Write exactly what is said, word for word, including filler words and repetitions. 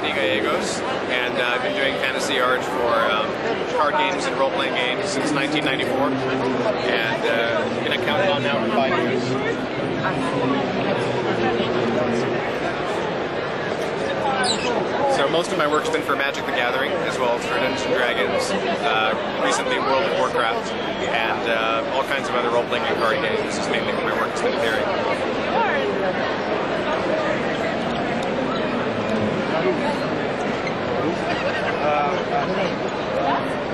Randy Gallegos, and uh, I've been doing fantasy art for um, card games and role-playing games since nineteen ninety-four, and uh, been accounted on now for five years. So most of my work's been for Magic the Gathering, as well as for Dungeons and Dragons, uh, recently World of Warcraft, and uh, all kinds of other role-playing and card games. This is mainly where my work has been appearing. Uh, uh,